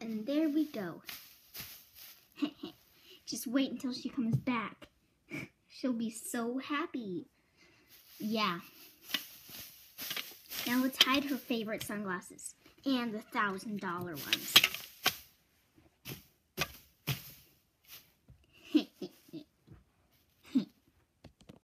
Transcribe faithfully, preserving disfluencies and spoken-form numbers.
And there we go. Just wait until she comes back. She'll be so happy. Yeah. Now let's hide her favorite sunglasses and the thousand dollar ones.